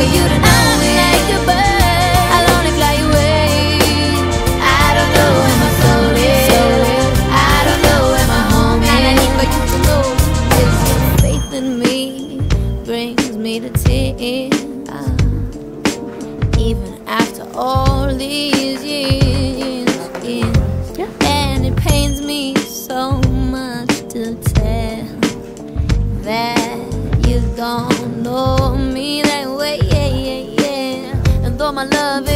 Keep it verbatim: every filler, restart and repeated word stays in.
for you to know it. Like a bird, I'll only fly away. I don't know where my soul is. I don't know where my home is. And I need for you to know this. Faith in me brings me to tears. Even after all these years, years. Yeah. And it pains me so much to tell that you don't know me that way, yeah, yeah, yeah. And though my love